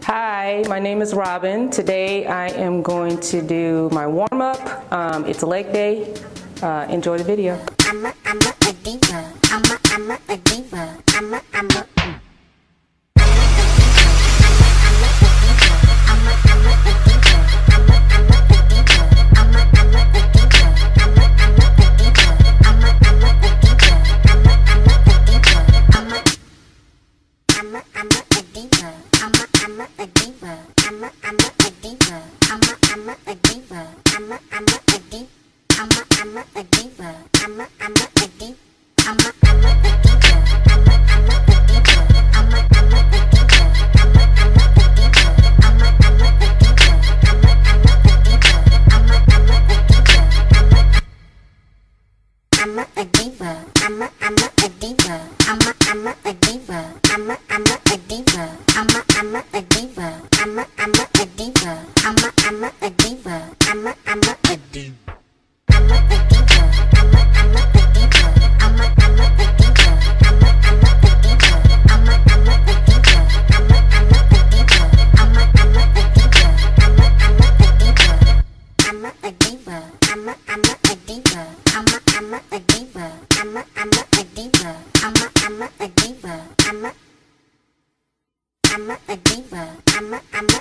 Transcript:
Hi, my name is Robin. Today I am going to do my warm-up. It's a leg day. Enjoy the video. I'm a diva. I'm a diva. I'm a diva. I'm a